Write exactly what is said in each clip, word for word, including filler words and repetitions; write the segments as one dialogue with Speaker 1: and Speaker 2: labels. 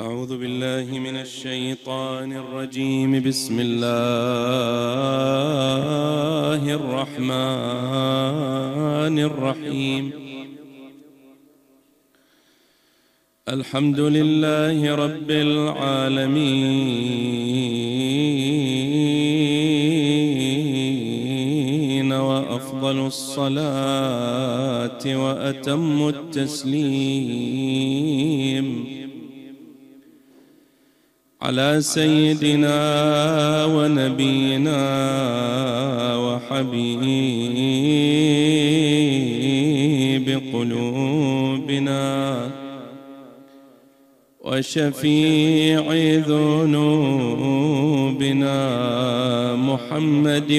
Speaker 1: أعوذ بالله من الشيطان الرجيم. بسم الله الرحمن الرحيم. الحمد لله رب العالمين، وأفضل الصلاة وأتم التسليم على سيدنا ونبينا وحبيب قلوبنا وشفيع ذنوبنا محمد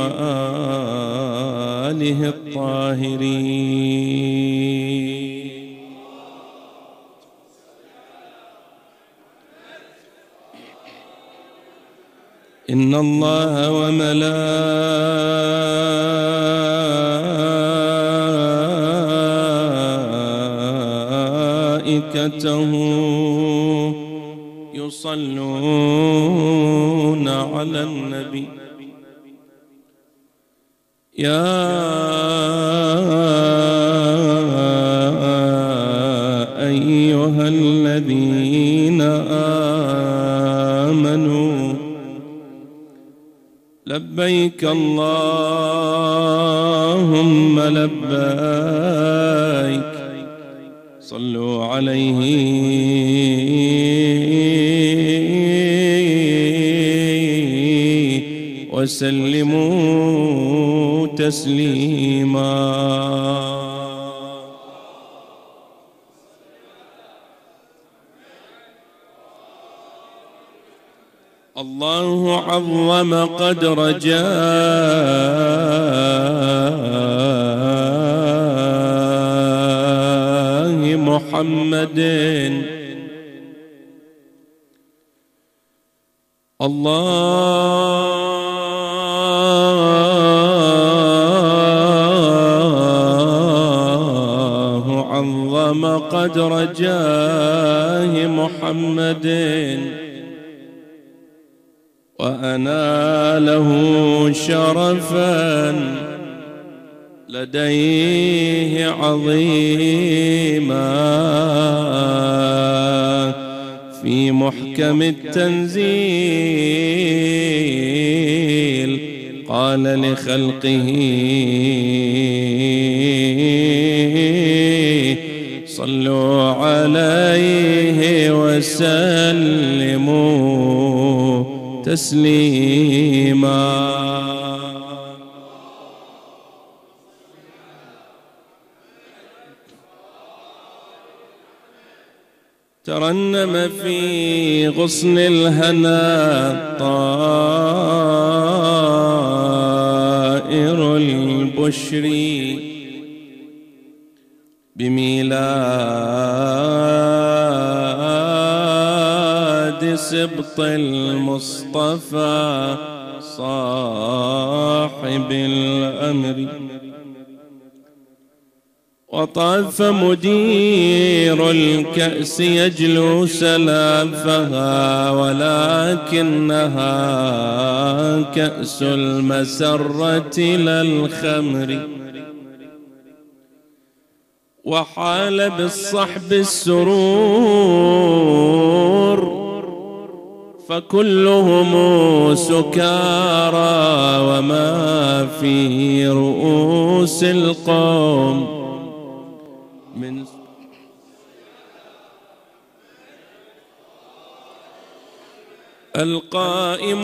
Speaker 1: وآله الطاهرين. إن الله وملائكته يصلون على النبي يا أيها الذين آمنوا لبيك اللهم لبيك صلوا عليه وسلموا تسليما. الله عظم قدر جاه محمد. الله عظم قدر جاه محمد وأناله شرفا لديه عظيما في محكم التنزيل قال لخلقه صلوا عليه وسلموا تسليما. ترنم في غصن الهنا طائر البشر بميلاد سبط المصطفى صاحب الأمر. وطاف مدير الكأس يجلو سلافها ولكنها كأس المسرة لا الخمر. وحال بالصحب السرور فكلهم سكارى وما في رؤوس القوم من القائم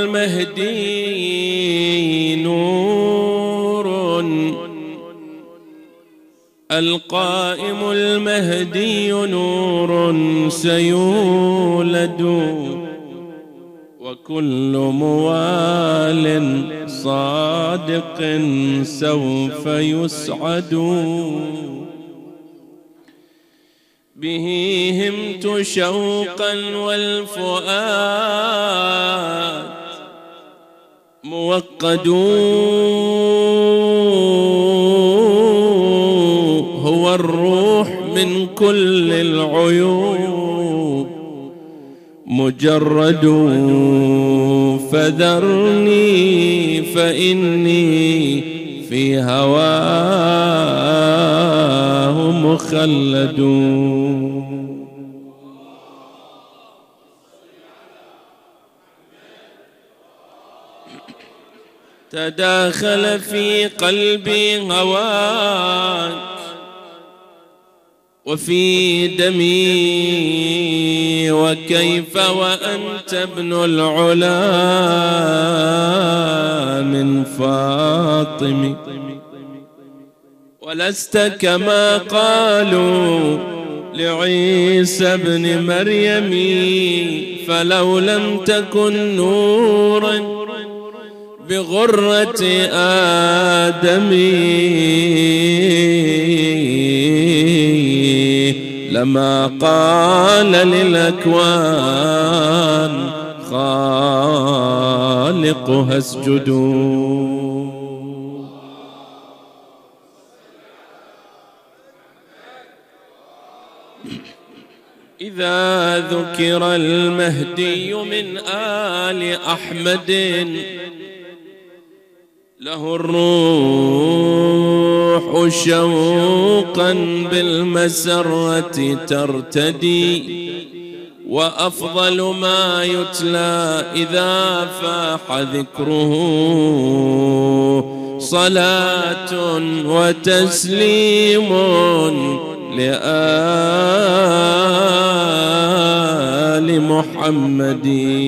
Speaker 1: المهدي نور القائم المهدي نور سيولد وكل موال صادق سوف يسعد. به همت شوقا والفؤاد موقد هو الروح من كل العيوب مجرد فذرني فإني في هواه مخلد. تداخل في قلبي هواك وفي دمي، وكيف وأنت ابن العلا من فاطم، ولست كما قالوا لعيسى ابن مريم، فلو لم تكن نورا بغرة آدم لما قال للأكوان خالقها اسجدوا. إذا ذكر المهدي من آل أحمد له الروح شوقا بالمسرة ترتدي، وأفضل ما يتلى إذا فاح ذكره صلاة وتسليم لآل محمد.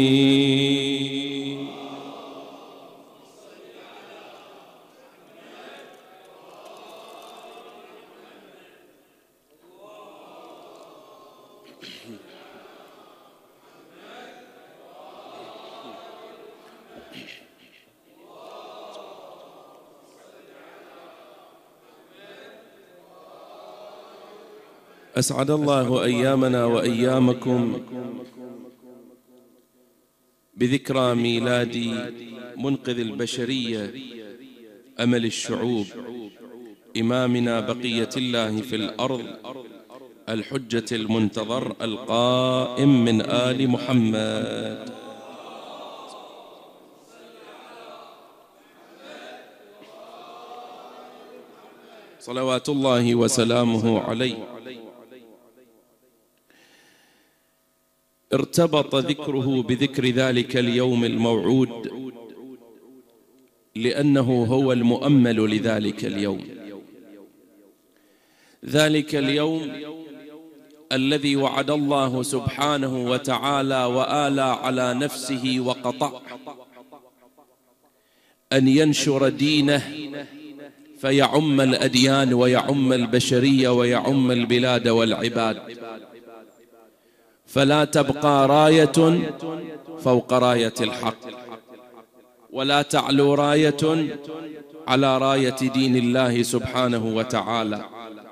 Speaker 1: أسعد الله أيامنا وأيامكم بذكرى ميلاد منقذ البشرية أمل الشعوب إمامنا بقية الله في الأرض الحجة المنتظر القائم من آل محمد. صلوات الله وسلامه عليه. ارتبط ذكره بذكر ذلك اليوم الموعود لأنه هو المؤمل لذلك اليوم، ذلك اليوم الذي وعد الله سبحانه وتعالى وآلى على نفسه وقطع أن ينشر دينه فيعم الأديان ويعم البشرية ويعم البلاد والعباد، فلا تبقى راية فوق راية الحق، ولا تعلو راية على راية دين الله سبحانه وتعالى.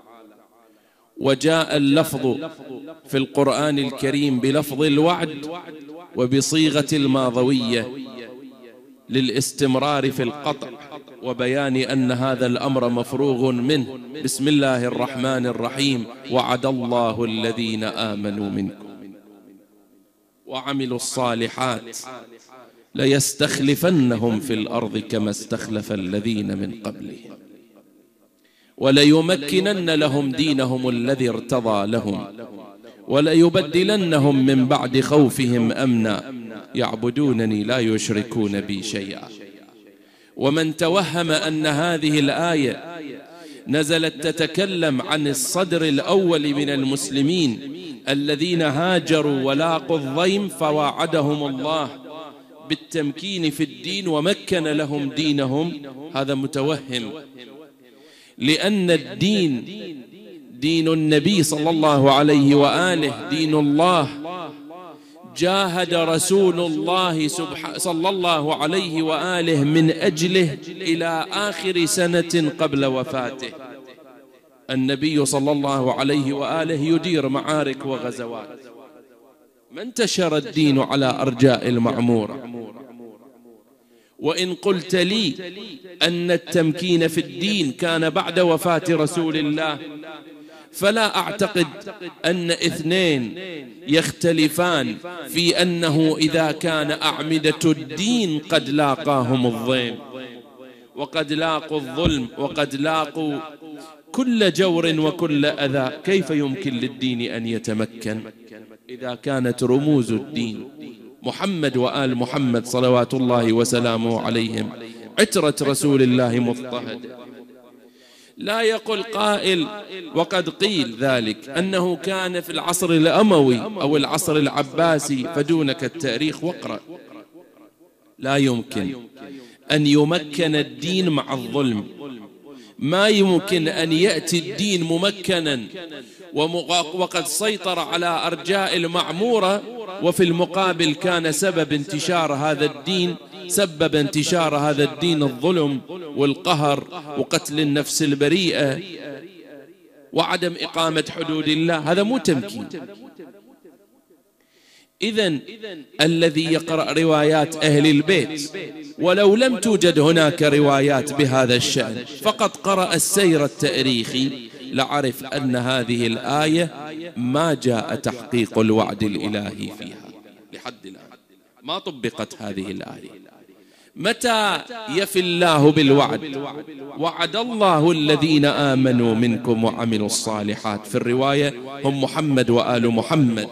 Speaker 1: وجاء اللفظ في القرآن الكريم بلفظ الوعد وبصيغة الماضوية للاستمرار في القطع وبيان أن هذا الأمر مفروغ منه. بسم الله الرحمن الرحيم: وعد الله الذين آمنوا منكم وعملوا الصالحات ليستخلفنهم في الأرض كما استخلف الذين من قبلهم وليمكنن لهم دينهم الذي ارتضى لهم وليبدلنهم من بعد خوفهم أمنا يعبدونني لا يشركون بي شيئا. ومن توهم أن هذه الآية نزلت تتكلم عن الصدر الأول من المسلمين الذين هاجروا ولاقوا الضيم فواعدهم الله بالتمكين في الدين ومكن لهم دينهم، هذا متوهم، لأن الدين دين النبي صلى الله عليه وآله دين الله. جاهد رسول الله صلى الله عليه وآله من أجله إلى آخر سنة قبل وفاته. النبي صلى الله عليه وآله يدير معارك وغزوات، ما انتشر الدين على أرجاء المعمورة. وإن قلت لي أن التمكين في الدين كان بعد وفاة رسول الله، فلا أعتقد أن اثنين يختلفان في أنه إذا كان أعمدة الدين قد لاقاهم الضيم وقد لاقوا الظلم وقد لاقوا كل جور وكل أذى، كيف يمكن للدين أن يتمكن إذا كانت رموز الدين محمد وآل محمد صلوات الله وسلامه عليهم عترة رسول الله مضطهدة؟ لا يقول قائل وقد قيل ذلك أنه كان في العصر الأموي أو العصر العباسي، فدونك التاريخ واقرأ. لا يمكن أن يمكن الدين مع الظلم، ما يمكن أن يأتي الدين ممكنا وقد سيطر على أرجاء المعمورة، وفي المقابل كان سبب انتشار هذا الدين سبب انتشار هذا الدين الظلم والقهر وقتل النفس البريئة وعدم إقامة حدود الله. هذا مو تمكين. إذن الذي يقرأ روايات أهل البيت ولو لم توجد هناك روايات بهذا الشأن فقط قرأ السير التاريخي لعرف أن هذه الآية ما جاء تحقيق الوعد الإلهي فيها لحد الآن، ما طبقت هذه الآية. متى يفي الله بالوعد؟ وعد الله الذين آمنوا منكم وعملوا الصالحات، في الرواية هم محمد وآل محمد.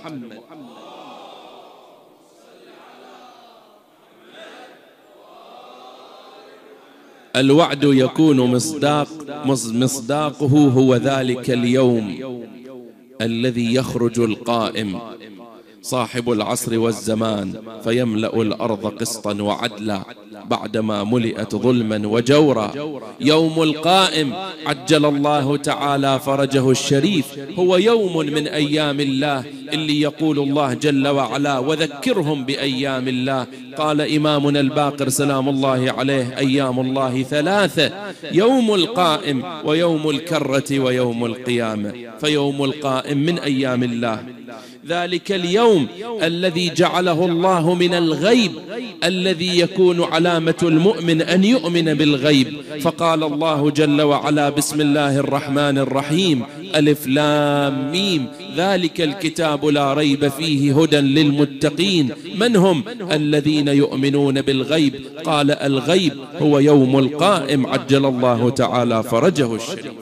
Speaker 1: الوعد يكون مصداق مصداقه هو ذلك اليوم الذي يخرج القائم صاحب العصر والزمان فيملأ الأرض قسطا وعدلا بعدما ملئت ظلما وجورا. يوم القائم عجل الله تعالى فرجه الشريف، هو يوم من أيام الله اللي يقول الله جل وعلا وذكرهم بأيام الله. قال إمامنا الباقر سلام الله عليه: أيام الله ثلاثة، يوم القائم ويوم الكرة ويوم القيامة. فيوم القائم من أيام الله، ذلك اليوم الذي جعله الله من الغيب الذي يكون علامة المؤمن أن يؤمن بالغيب. فقال الله جل وعلا: بسم الله الرحمن الرحيم، ألف لام ميم، ذلك الكتاب لا ريب فيه هدى للمتقين. من هم؟ الذين يؤمنون بالغيب. قال الغيب هو يوم القائم عجل الله تعالى فرجه الشريف.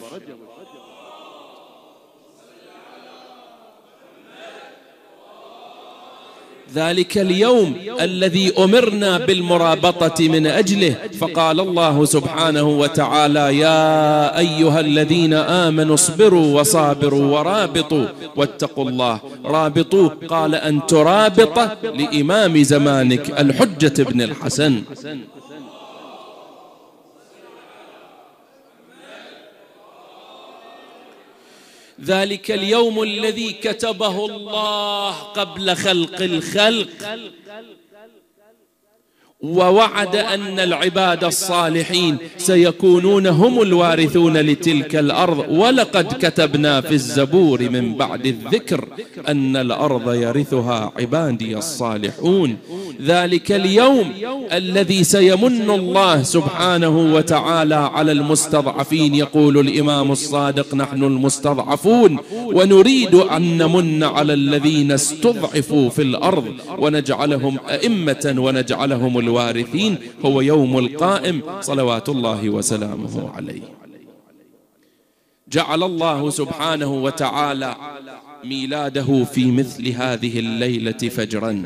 Speaker 1: ذلك اليوم الذي أمرنا بالمرابطة من أجله. فقال الله سبحانه وتعالى: يا أيها الذين آمنوا اصبروا وصابروا ورابطوا واتقوا الله. رابطوا قال أن ترابط لإمام زمانك الحجة بن الحسن. ذلك اليوم الذي كتبه الله قبل خلق الخلق، ووعد أن العباد الصالحين سيكونون هم الوارثون لتلك الأرض. ولقد كتبنا في الزبور من بعد الذكر أن الأرض يرثها عبادي الصالحون. ذلك اليوم الذي سيمن الله سبحانه وتعالى على المستضعفين. يقول الإمام الصادق: نحن المستضعفون ونريد أن نمن على الذين استضعفوا في الأرض ونجعلهم أئمة ونجعلهم الوارثين. هو يوم القائم صلوات الله وسلامه عليه. جعل الله سبحانه وتعالى ميلاده في مثل هذه الليلة فجرا،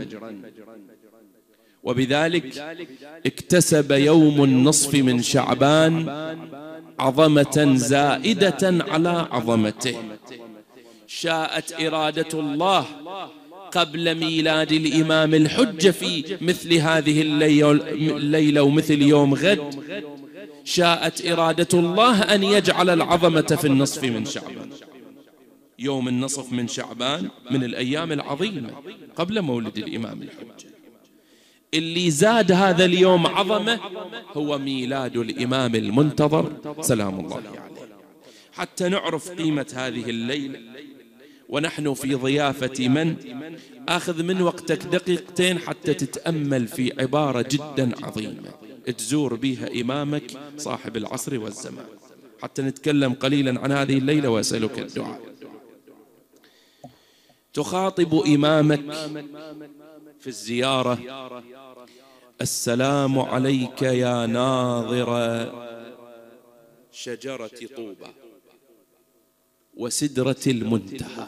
Speaker 1: وبذلك اكتسب يوم النصف من شعبان عظمة زائدة على عظمته. شاءت إرادة الله قبل ميلاد الإمام الحجة في مثل هذه الليلة ومثل يوم غد، شاءت إرادة الله أن يجعل العظمة في النصف من شعبان. يوم النصف من شعبان من الأيام العظيمة قبل مولد الإمام الحجة. اللي زاد هذا اليوم عظمة هو ميلاد الإمام المنتظر سلام الله عليه. حتى نعرف قيمة هذه الليلة ونحن في ضيافة من، آخذ من وقتك دقيقتين حتى تتأمل في عبارة جدا عظيمة تزور بها إمامك صاحب العصر والزمان، حتى نتكلم قليلا عن هذه الليلة وأسألك الدعاء. تخاطب إمامك في الزيارة: السلام عليك يا ناظر شجرة طوبى وسدرة المنتهى.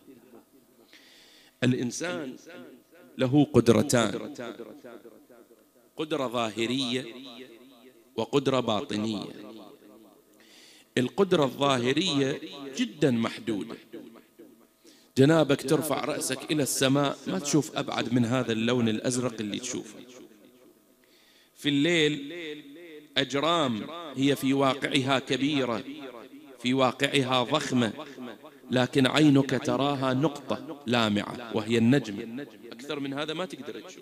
Speaker 1: الإنسان له قدرتان: قدرة ظاهرية وقدرة باطنية. القدرة الظاهرية جدا محدودة، جنابك ترفع رأسك إلى السماء ما تشوف أبعد من هذا اللون الأزرق اللي تشوفه. في الليل أجرام هي في واقعها كبيرة، في واقعها ضخمة، لكن عينك تراها نقطة لامعة وهي النجم، أكثر من هذا ما تقدر تشوف.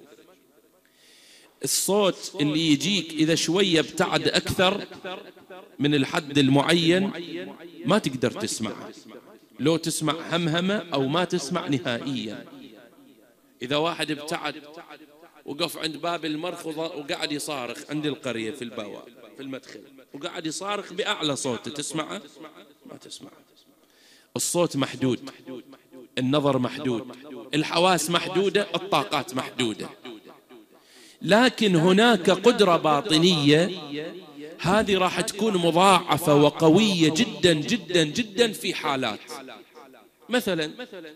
Speaker 1: الصوت اللي يجيك إذا شوية ابتعد أكثر من الحد المعين ما تقدر تسمعه، لو تسمع همهمة أو ما تسمع نهائيا. إذا واحد ابتعد وقف عند باب المرخضة وقاعد يصارخ عند القرية في البواب في المدخل وقاعد يصارخ بأعلى صوت، تسمعه؟ ما تسمعه. الصوت محدود، النظر محدود، الحواس محدودة، الطاقات محدودة. لكن هناك قدرة باطنية، هذه راح تكون مضاعفة وقوية جدا جدا جدا في حالات. مثلا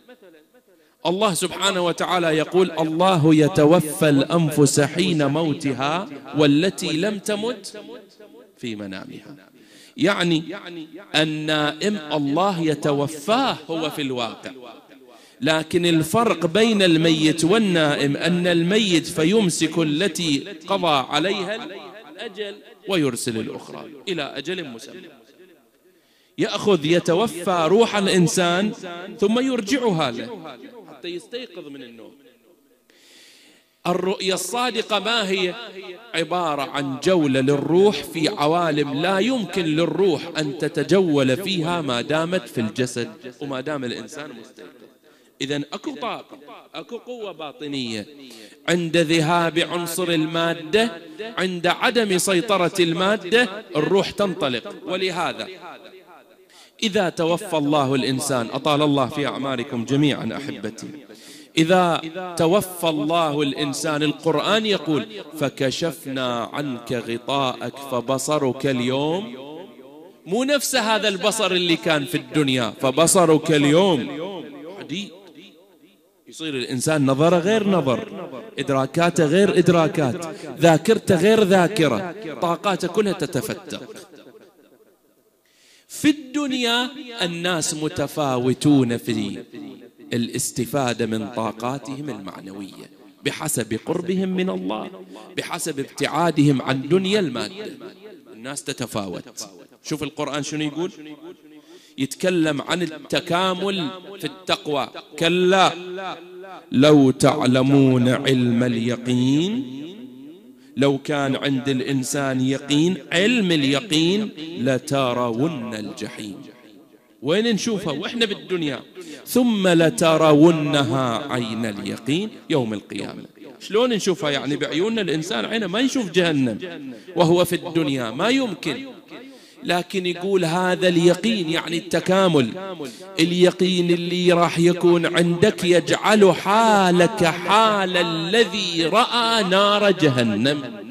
Speaker 1: الله سبحانه وتعالى يقول: الله يتوفى الأنفس حين موتها والتي لم تمت في منامها. يعني النائم الله يتوفاه هو في الواقع، لكن الفرق بين الميت والنائم أن الميت فيمسك التي قضى عليها الأجل ويرسل الأخرى إلى أجل مسمى، يأخذ يتوفى روح الإنسان ثم يرجعها له حتى يستيقظ من النوم. الرؤية الصادقة ما هي؟ عبارة عن جولة للروح في عوالم لا يمكن للروح أن تتجول فيها ما دامت في الجسد وما دام الإنسان مستيقظ. إذن أكو طاقة، أكو قوة باطنية عند ذهاب عنصر المادة، عند عدم سيطرة المادة الروح تنطلق. ولهذا إذا توفى الله الإنسان، أطال الله في أعماركم جميعا أحبتي، إذا توفى الله الإنسان القرآن يقول: فكشفنا عنك غطاءك فبصرك اليوم، مو نفس هذا البصر اللي كان في الدنيا، فبصرك اليوم حديد. يصير الإنسان نظره غير نظر، إدراكاته غير إدراكات، ذاكرته غير ذاكرة، طاقاته كلها تتفتق. في الدنيا الناس متفاوتون في الاستفادة من طاقاتهم المعنوية بحسب قربهم من الله، بحسب ابتعادهم عن دنيا المادة. الناس تتفاوت. شوف القرآن شنو يقول؟ يتكلم عن التكامل في التقوى: كلا لو تعلمون علم اليقين، لو كان عند الإنسان يقين، علم اليقين، لترون الجحيم. وين نشوفها وإحنا بالدنيا؟ ثم لترونها عين اليقين يوم القيامة. شلون نشوفها؟ يعني بعيوننا الإنسان عينه ما يشوف جهنم وهو في الدنيا، ما يمكن. لكن يقول هذا اليقين يعني التكامل، اليقين اللي راح يكون عندك يجعل حالك حال الذي رأى نار جهنم.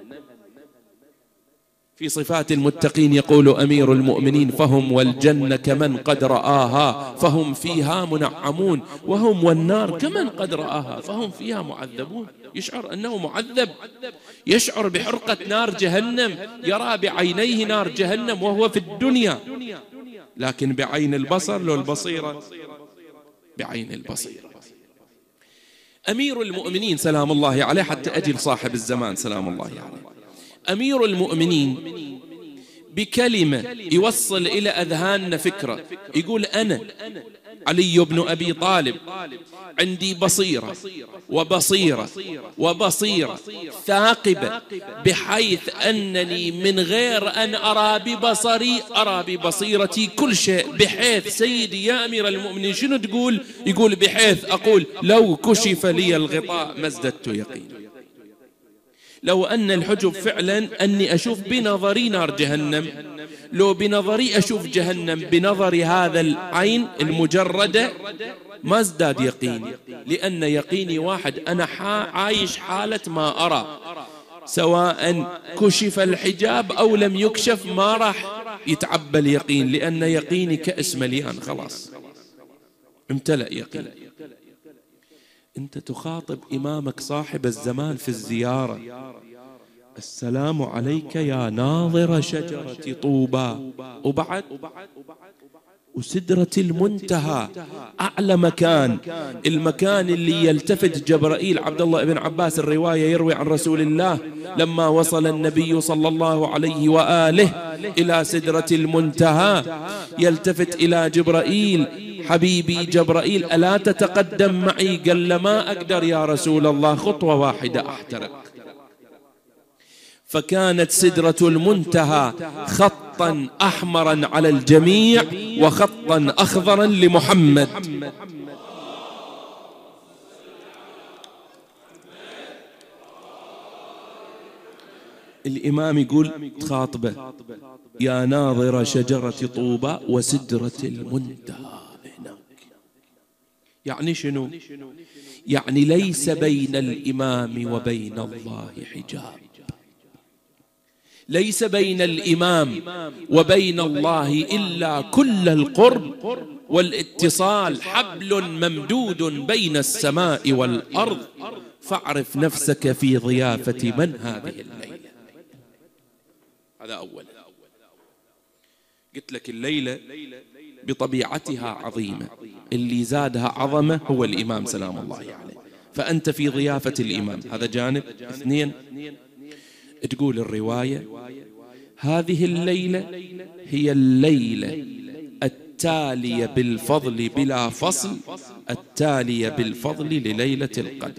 Speaker 1: في صفات المتقين يقول أمير المؤمنين: فهم والجنة كمن قد رآها فهم فيها منعمون، وهم والنار كمن قد رآها فهم فيها معذبون. يشعر أنه معذب، يشعر بحرقة نار جهنم، يرى بعينيه نار جهنم وهو في الدنيا، لكن بعين البصر لو البصيرة بعين البصيرة. أمير المؤمنين سلام الله عليه، حتى أجل صاحب الزمان سلام الله عليه، أمير المؤمنين بكلمة يوصل إلى أذهاننا فكرة، يقول: أنا علي بن أبي طالب عندي بصيرة وبصيرة وبصيرة ثاقبة، بحيث أنني من غير أن أرى ببصري أرى ببصيرتي كل شيء، بحيث سيدي يا أمير المؤمنين شنو تقول؟ يقول: بحيث أقول لو كشف لي الغطاء ما ازددت يقين. لو أن الحجب فعلا أني أشوف بنظري نار جهنم، لو بنظري أشوف جهنم بنظر هذا العين المجردة ما ازداد يقيني، لأن يقيني واحد، أنا عايش حالة ما أرى، سواء كشف الحجاب أو لم يكشف ما راح يتعبى اليقين، لأن يقيني كأس مليان خلاص امتلأ يقين. أنت تخاطب إمامك صاحب الزمان في الزيارة: السلام عليك يا ناظر شجرة طوبى، وبعد وسدرة المنتهى، أعلى مكان، المكان اللي يلتفت جبرائيل. عبد الله بن عباس الرواية يروي عن رسول الله لما وصل النبي صلى الله عليه وآله إلى سدرة المنتهى يلتفت إلى جبرائيل: حبيبي جبرائيل ألا تتقدم معي؟ قال: ما أقدر يا رسول الله، خطوة واحدة أحترق. فكانت سدرة المنتهى خطا أحمرا على الجميع وخطا أخضرا لمحمد. الإمام يقول تخاطبه: يا ناظر شجرة طوبى وسدرة المنتهى هناك. يعني شنو؟ يعني ليس بين الإمام وبين الله حجاب، ليس بين الإمام وبين الله إلا كل القرب والاتصال، حبل ممدود بين السماء والأرض، فاعرف نفسك في ضيافة من هذه الليلة. هذا أولا. قلت لك الليلة بطبيعتها عظيمة، اللي زادها عظمة هو الإمام سلام الله عليه، فأنت في ضيافة الإمام، هذا جانب. اثنين، تقول الرواية: هذه الليلة هي الليلة التالية بالفضل بلا فصل، التالية بالفضل لليلة القدر.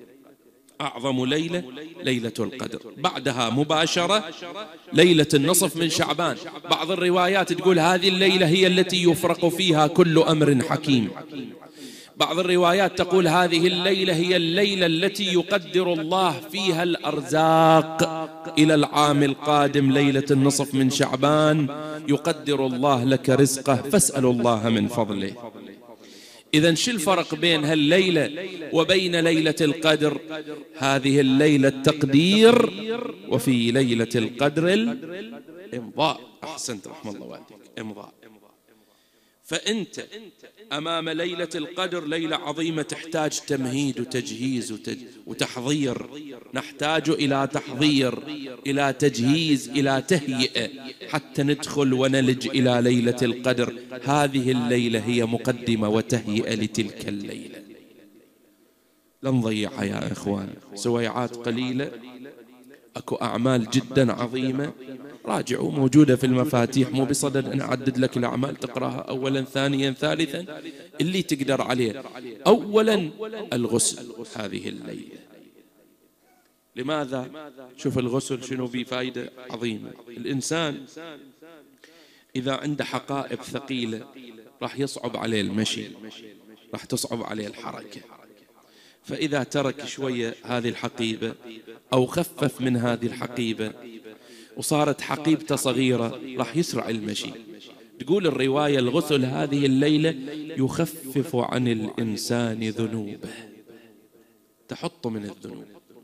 Speaker 1: أعظم ليلة ليلة القدر، بعدها مباشرة ليلة النصف من شعبان. بعض الروايات تقول هذه الليلة هي التي يفرق فيها كل أمر حكيم. بعض الروايات تقول هذه الليلة هي الليلة التي يقدر الله فيها الأرزاق إلى العام القادم، ليلة النصف من شعبان يقدر الله لك رزقه، فاسأل الله من فضله. إذن شو الفرق بين هالليلة وبين ليلة القدر؟ هذه الليلة التقدير، وفي ليلة القدر الإمضاء. أحسنت رحمة الله والديك، إمضاء. فأنت أمام ليلة القدر، ليلة عظيمة تحتاج تمهيد وتجهيز وتحضير، نحتاج إلى تحضير، إلى تجهيز، إلى تهيئة حتى ندخل ونلج إلى ليلة القدر. هذه الليلة هي مقدمة وتهيئة لتلك الليلة. لا نضيعها يا إخوان، سويعات قليلة، أكو أعمال جدا عظيمة. راجعوا، موجودة في المفاتيح، مو بصدد أن أعدد لك الأعمال تقرأها أولا ثانيا ثالثا اللي تقدر عليه. أولا الغسل هذه الليلة. لماذا؟ شوف الغسل شنو بيه فائدة عظيمة. الإنسان إذا عنده حقائب ثقيلة راح يصعب عليه المشي، راح تصعب عليه الحركة. فإذا ترك شوية هذه الحقيبة أو خفف من هذه الحقيبة وصارت حقيبته صغيرة راح يسرع المشي. تقول الرواية الغسل هذه الليلة يخفف عن الإنسان ذنوبه، تحط من الذنوب.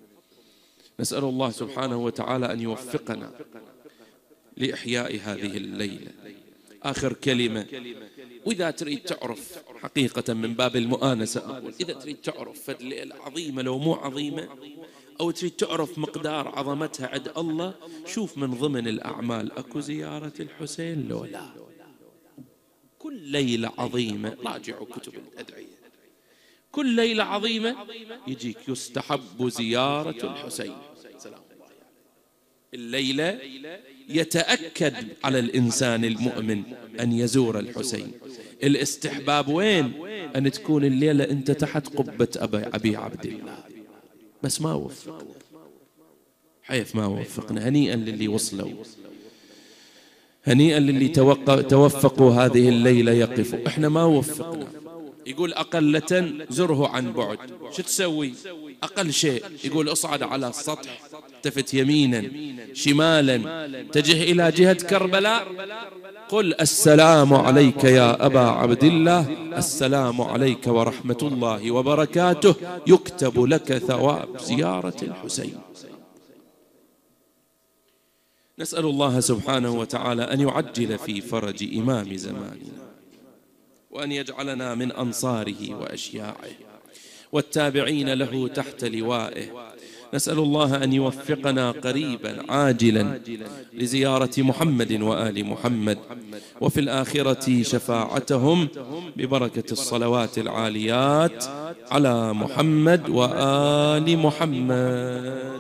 Speaker 1: نسأل الله سبحانه وتعالى أن يوفقنا لإحياء هذه الليلة. آخر كلمة، وإذا تريد تعرف حقيقة من باب المؤانسة أقول، إذا تريد تعرف فالليلة عظيمة لو مو عظيمة، أو تريد تعرف مقدار عظمتها عند الله، شوف من ضمن الأعمال أكو زيارة الحسين لو لا. كل ليلة عظيمة، راجعوا كتب الأدعية، كل ليلة عظيمة يجيك يستحب زيارة الحسين سلام الله عليه. الليلة يتأكد على الإنسان المؤمن أن يزور الحسين. الاستحباب وين؟ أن تكون الليلة أنت تحت قبة أبي عبد الله، بس ما وفقنا، حيث ما وفقنا. هنيئا للي وصلوا، هنيئا للي توفقوا هذه الليلة يقفوا. احنا ما وفقنا. يقول أقلة زره عن بعد، شو تسوي؟ أقل شيء يقول أصعد على السطح التفت يمينا شمالا، اتجه إلى جهة كربلاء، قل السلام عليك يا أبا عبد الله، السلام عليك ورحمة الله وبركاته، يكتب لك ثواب زيارة الحسين. نسأل الله سبحانه وتعالى أن يعجل في فرج إمام زماننا، وأن يجعلنا من أنصاره وأشياعه والتابعين له تحت لوائه. نسأل الله أن يوفقنا قريبا عاجلا لزيارة محمد وآل محمد، وفي الآخرة شفاعتهم ببركة الصلوات العاليات على محمد وآل محمد.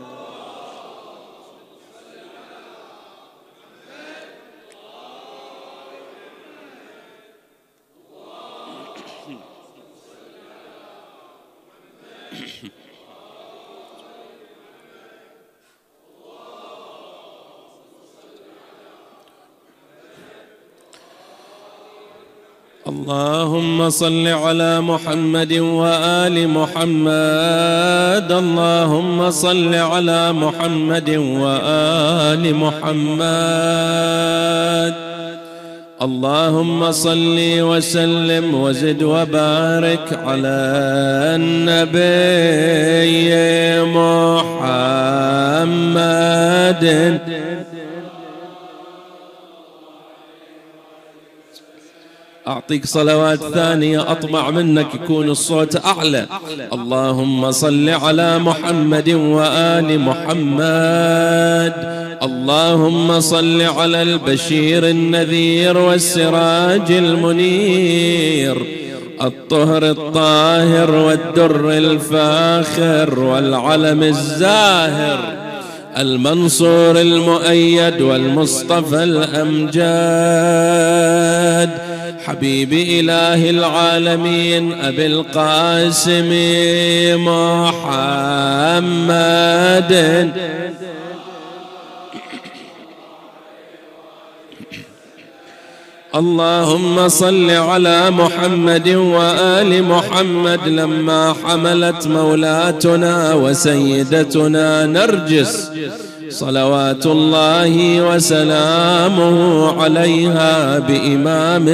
Speaker 1: اللهم صل على محمد وآل محمد، اللهم صل على محمد وآل محمد، اللهم صل وسلم وزد وبارك على النبي محمد. أعطيك صلوات ثانية أطمع منك يكون الصوت أعلى. اللهم صل على محمد وآل محمد، اللهم صل على البشير النذير والسراج المنير، الطهر الطاهر والدر الفاخر والعلم الزاهر، المنصور المؤيد والمصطفى الأمجاد، حبيب إله العالمين أبي القاسم محمد. اللهم صل على محمد وآل محمد لما حملت مولاتنا وسيدتنا نرجس صلوات الله وسلامه عليها بإمام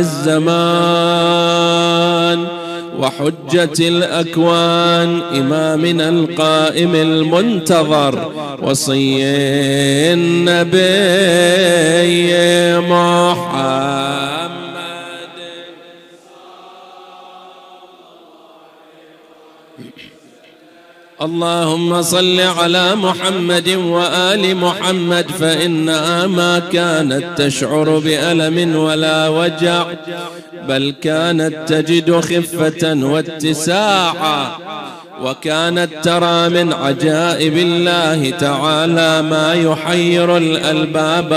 Speaker 1: الزمان وحجة الأكوان، إمامنا القائم المنتظر، وصي النبي محمد. اللهم صل على محمد وآل محمد، فإنها ما كانت تشعر بألم ولا وجع، بل كانت تجد خفة واتساعا، وكانت ترى من عجائب الله تعالى ما يحير الألباب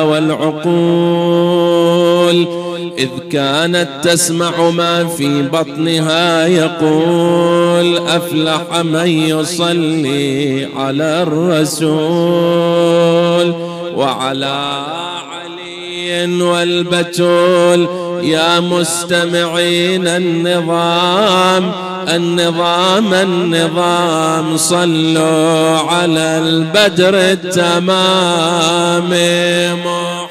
Speaker 1: والعقول، إذ كانت تسمع ما في بطنها يقول أفلح من يصلي على الرسول وعلى علي والبتول. يا مستمعين النظام النظام النظام، صلوا على البدر التمام محمد.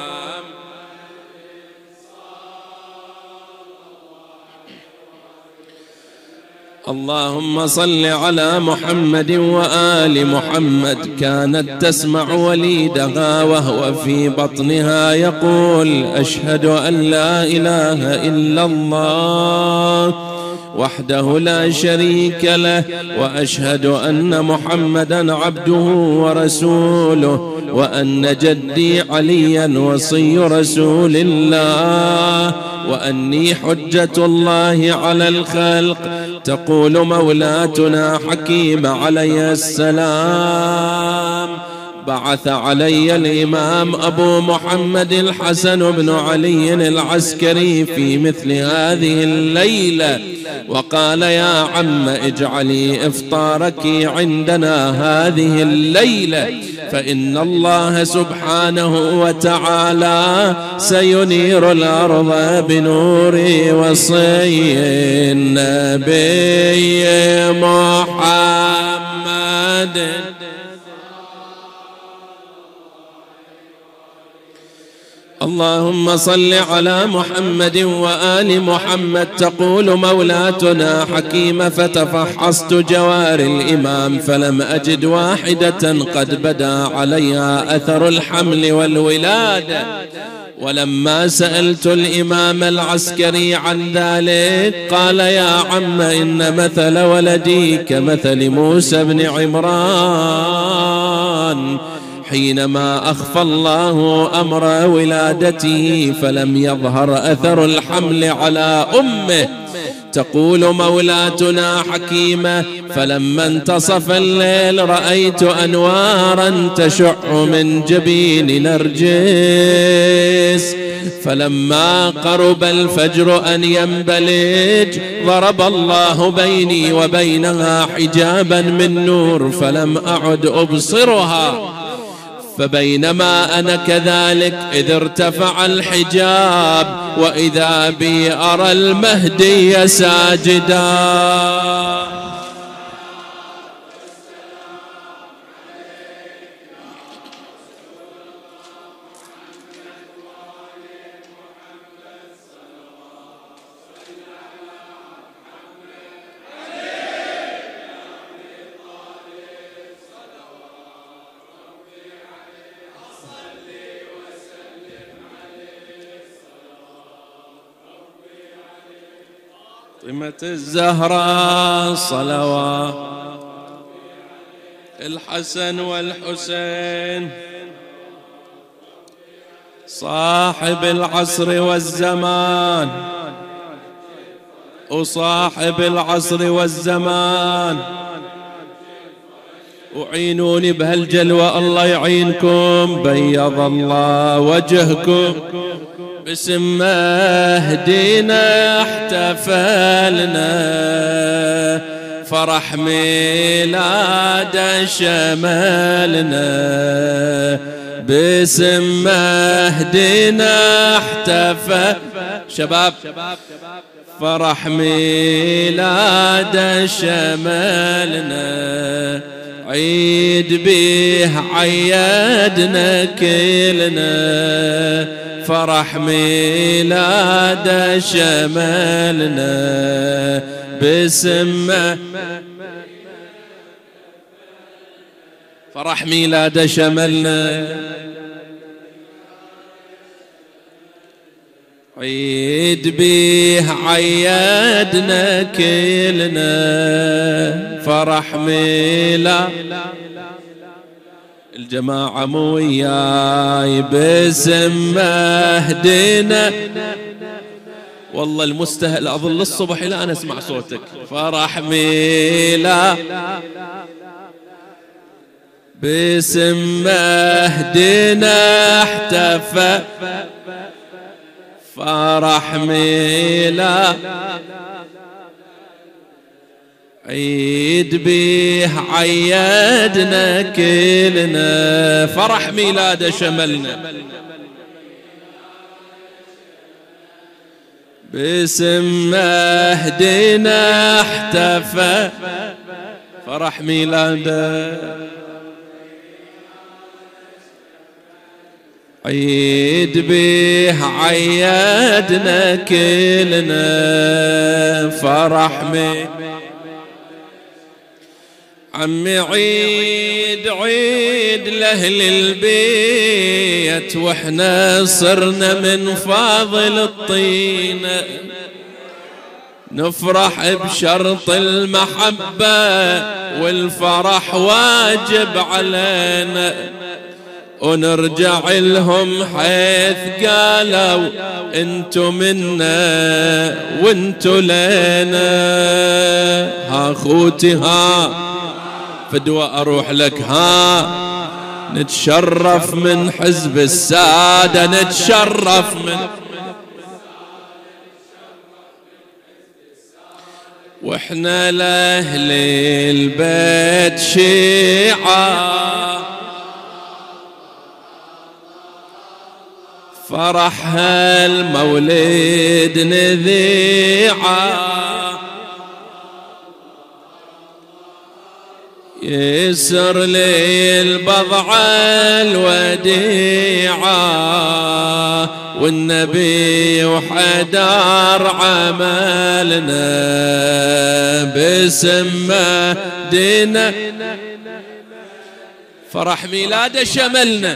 Speaker 1: اللهم صل على محمد وآل محمد. كانت تسمع وليدها وهو في بطنها يقول أشهد أن لا إله إلا الله وحده لا شريك له، وأشهد أن محمدا عبده ورسوله، وأن جدي عليا وصي رسول الله، وأني حجة الله على الخلق. تقول مولاتنا حكيم عليه السلام بعث علي الإمام أبو محمد الحسن بن علي العسكري في مثل هذه الليلة وقال يا عم اجعلي إفطارك عندنا هذه الليلة، فإن الله سبحانه وتعالى سينير الأرض بنور وصي النبي محمد. اللهم صل على محمد وآل محمد. تقول مولاتنا حكيمة: فتفحصت جوار الإمام فلم أجد واحدة قد بدا عليها أثر الحمل والولادة، ولما سألت الإمام العسكري عن ذلك قال: يا عم إن مثل ولدي كمثل موسى بن عمران حينما أخفى الله أمر ولادته فلم يظهر أثر الحمل على أمه. تقول مولاتنا حكيمة: فلما انتصف الليل رأيت أنوارا تشع من جبين نرجس، فلما قرب الفجر أن ينبلج ضرب الله بيني وبينها حجابا من نور فلم أعد أبصرها، فبينما أنا كذلك إذ ارتفع الحجاب وإذا بي أرى المهدي ساجدا. فاطمة الزهراء صلوات الحسن والحسين صاحب العصر والزمان وصاحب العصر والزمان، أعينوني بهالجلوة الله يعينكم، بيض الله وجهكم. باسم مهدينا احتفلنا فرح ميلاد شملنا، باسم مهدينا احتفل شباب فرح ميلاد شملنا، عيد بيه عيدنا كلنا فرح ميلاد شملنا، باسم فرح ميلاد شملنا، عيد بيه عيدنا كلنا فرح ميلاد. الجماعة مو وياي باسم مهدينا، والله المستهل أظل الصبح إلى أن أسمع صوتك. فرح ميلاد باسم مهدينا احتفى فرح ميلاد، عيد بيه عيدنا كلنا فرح ميلاد شملنا، باسم مهدينا احتفى فرح ميلاده، عيد بيه عيدنا كلنا فرح ميلاده. عمي عيد عيد لأهل البيت واحنا صرنا من فاضل الطين، نفرح بشرط المحبة والفرح واجب علينا، ونرجع لهم حيث قالوا انتو منا وانتو لنا. ها اخوتي ها فدوى اروح لك، ها نتشرف من حزب السادة، نتشرف من واحنا لاهل البيت شيعة، فرح هالمولد نذيعة، يسر لي البضعة الوديعة والنبي وحدار عملنا باسم مهدنا فرح ميلاده شملنا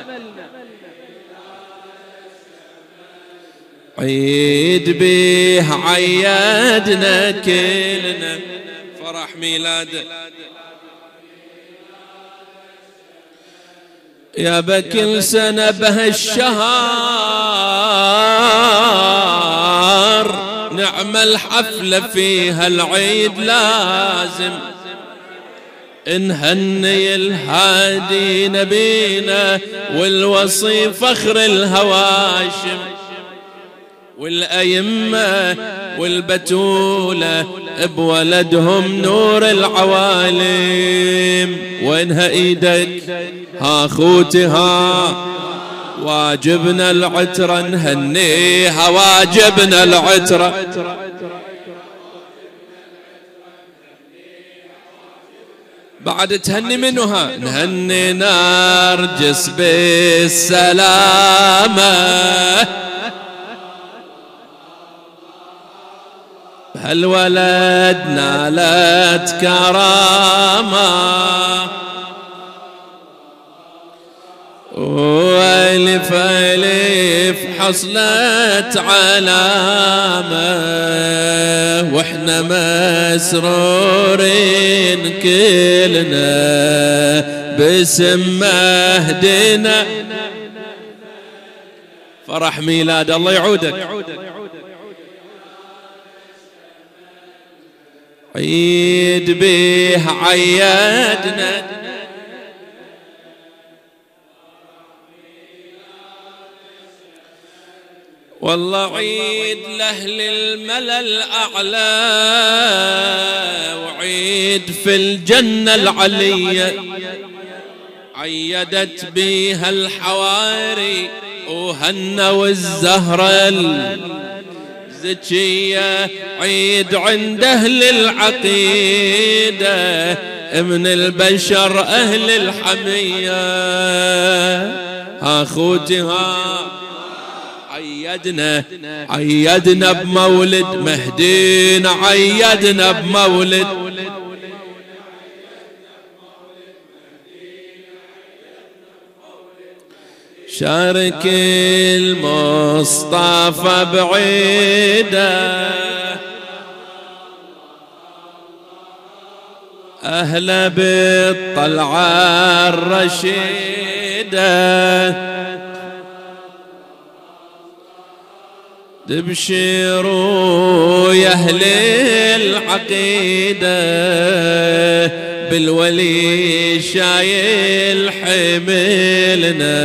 Speaker 1: عيد بيه عيادنا كلنا فرح ميلاده يا بكل سنة بهالشهر نعمل حفلة فيها العيد لازم نهني الهادي نبينا والوصي فخر الهواشم والأئمة والبتولة بولدهم نور العوالم. وينها ايدك ها خوتها واجبنا العترة نهنيها واجبنا العترة بعد تهني منها نهني نرجس بالسلامة هالولد نالت كرامة والف الف حصلت علامة واحنا مسرورين كلنا باسم مهدنا فرح ميلاد الله يعودك عيد بيه عيادنا والله عيد لأهل الملا الأعلى وعيد في الجنة العلية عيدت بيها الحواري وهنوا الزهرة الزكية عيد عند أهل العقيدة من البشر أهل الحمية أخوتها عيدنا عيدنا بمولد مهدينا عيدنا بمولد شارك المصطفى بعيده أهلا بالطلعة الرشيدة تبشروا يا أهل العقيدة بالولي شايل حملنا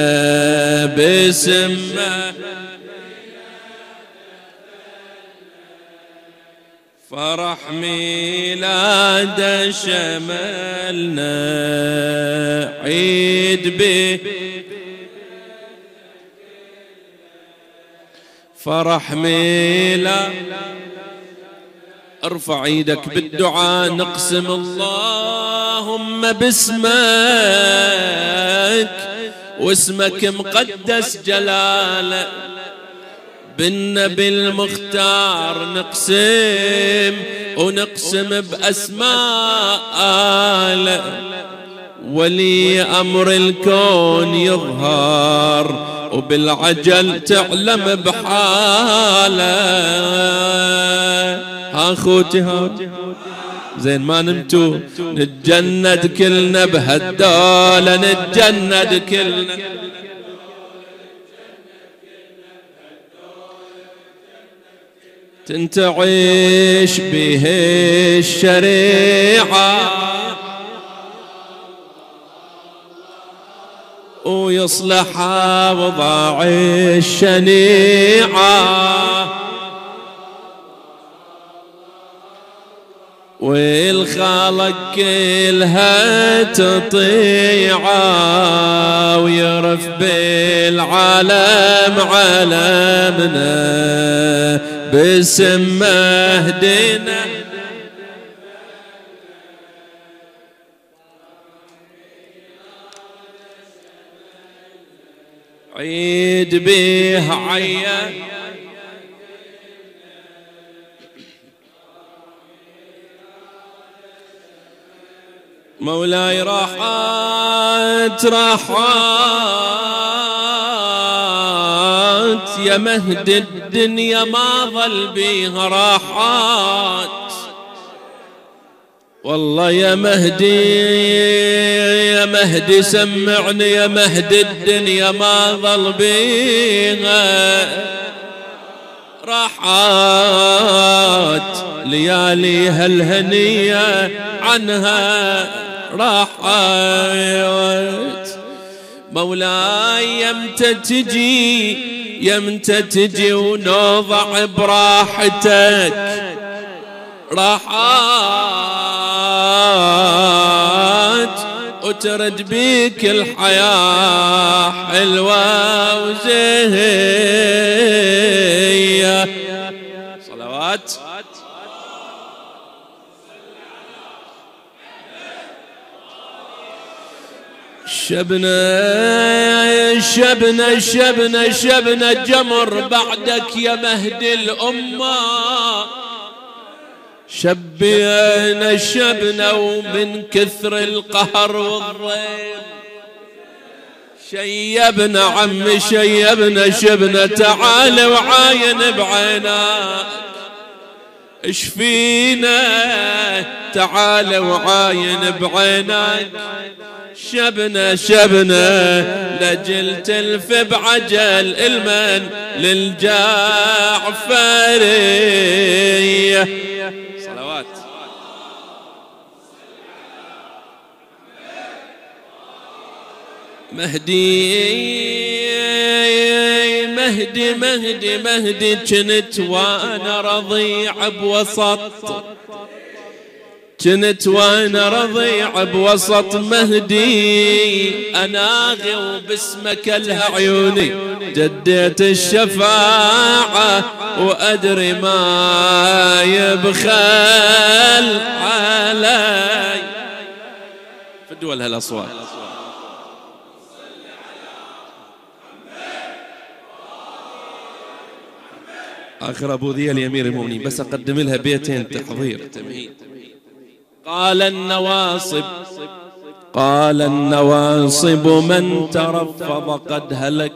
Speaker 1: باسمه فرح ميلاد شملنا عيد به فرح ميلاد ارفع ايدك بالدعاء نقسم اللهم باسمك واسمك مقدس جلاله بالنبي المختار نقسم ونقسم بأسماء آله ولي أمر الكون يظهر وبالعجل تعلم بحاله أخوتها زين ما نمتوا نتجند كلنا بهالدولة نتجند كلنا تنتعيش به الشريعة ويصلح أوضاع الشنيعة والخلق كلها تطيعه ويرف بالعالم علمنا باسم مهدنا عيد بيه عيا مولاي راحات راحات يا مهد الدنيا ما ظل بيها راحات والله يا مهدي يا مهدي سمعني يا مهد الدنيا ما ظل بيها راحات ليالي هالهنية عنها راحات مولاي يمتى تجي يمتى تجي ونوضع براحتك راحات وترد بيك الحياة حلوة وزهية صلوات شبنا شبنا شبنا شبنا جمر بعدك يا مهدي الأمة شبينا شبنا ومن كثر القهر والضيم شيبنا عم شيبنا شبنا تعال وعاين بعيناك اشفينا تعال وعاين بعيناك شبنا شبنا لجل تلف بعجل المن للجعفرية صلوات مهدي مهدي مهدي مهدي كنت وانا رضيع بوسط كنت وانا رضيع بوسط مهدي اناغي وباسمك لها عيوني جديت الشفاعة وادري ما يبخل علي في الدول هالاصوات اخر ابو ذي الامير المؤمنين بس اقدم لها بيتين تحضير تمهيد قال النواصب قال النواصب من ترفض قد هلك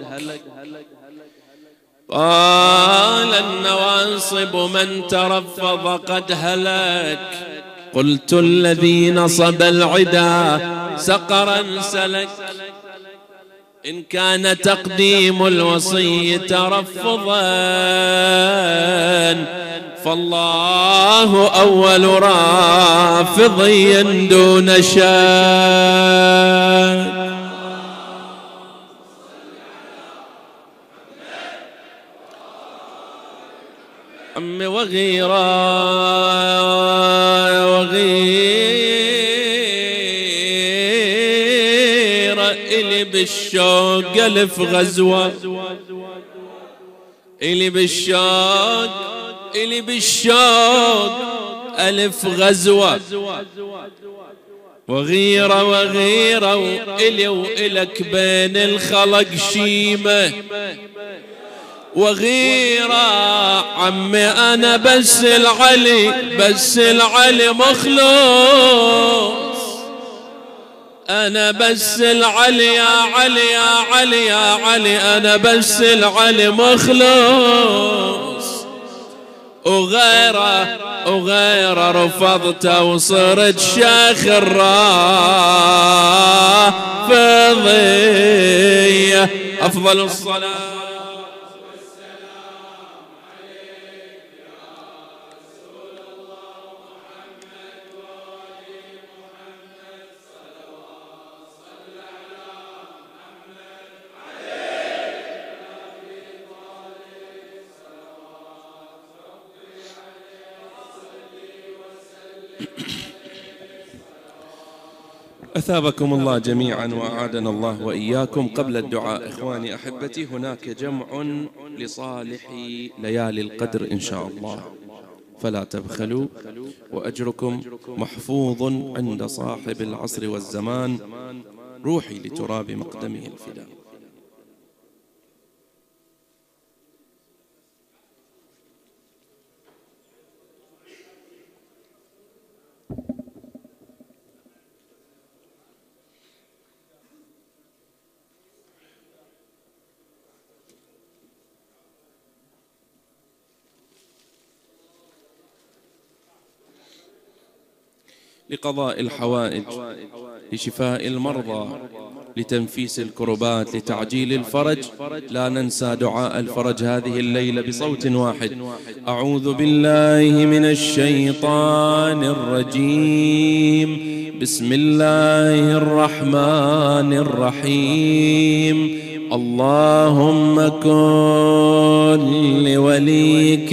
Speaker 1: قال النواصب من ترفض قد هلك قلت الذي نصب العدا سقرا سلك إن كان تقديم الوصي ترفضا فالله أول رافضي دون شك عمي وغيرا وغيرا إلي بالشوق ألف غزوة إلي بالشوق إلي بالشوق ألف غزوة وغيرة وغيرة وإلي وإلك بين الخلق شيمة وغيرة عمي أنا بس العلي بس العلي مخلوص أنا بس العلي يا علي يا علي يا علي أنا بس العلي مخلوص وغيره وغيره رفضته وصرت شيخ الرافضية أفضل الصلاة أثابكم الله جميعا وأعادنا الله وإياكم. قبل الدعاء إخواني أحبتي هناك جمع لصالح ليالي القدر إن شاء الله فلا تبخلوا وأجركم محفوظ عند صاحب العصر والزمان روحي لتراب مقدمه الفداء. لقضاء الحوائج، لشفاء المرضى، لتنفيس الكربات، لتعجيل الفرج. لا ننسى دعاء الفرج هذه الليلة بصوت واحد. أعوذ بالله من الشيطان الرجيم، بسم الله الرحمن الرحيم. اللهم كن لوليك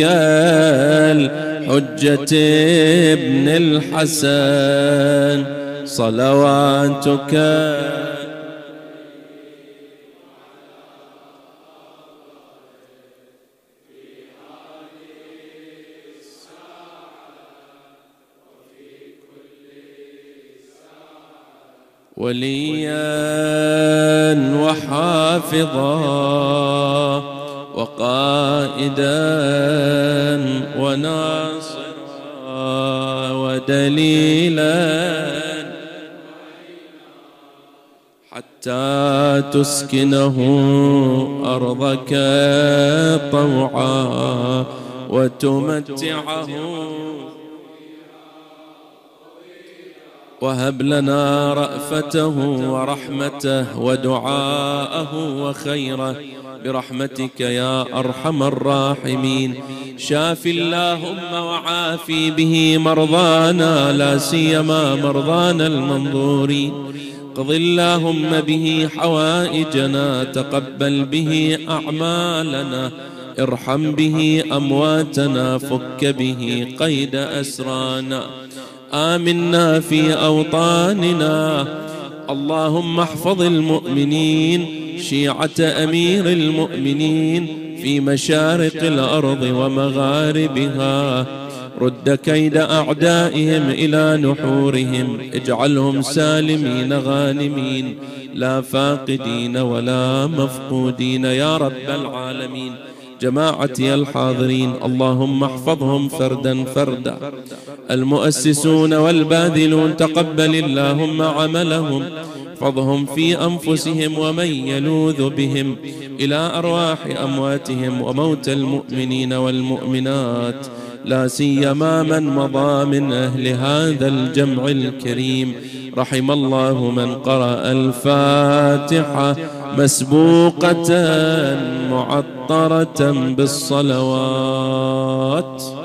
Speaker 1: الحجة ابن الحسن صلواتك وليا وحافظا وقائدا وناصرا ودليلا حتى تسكنه أرضك طوعا وتمتعه، وهب لنا رأفته ورحمته ودعاءه وخيره برحمتك يا أرحم الراحمين. شاف اللهم وعافي به مرضانا، لا سيما مرضانا المنظورين. قض اللهم به حوائجنا، تقبل به أعمالنا، ارحم به أمواتنا، فك به قيد أسرانا، آمنا في أوطاننا. اللهم احفظ المؤمنين، شيعة أمير المؤمنين في مشارق الأرض ومغاربها، رد كيد أعدائهم إلى نحورهم، اجعلهم سالمين غانمين، لا فاقدين ولا مفقودين يا رب العالمين. جماعتي الحاضرين اللهم احفظهم فردا فردا، المؤسسون والباذلون تقبل اللهم عملهم، احفظهم في أنفسهم ومن يلوذ بهم، إلى أرواح أمواتهم وموت المؤمنين والمؤمنات، لا سيما من مضى من أهل هذا الجمع الكريم. رحم الله من قرأ الفاتحة مسبوقة معطرة بالصلوات.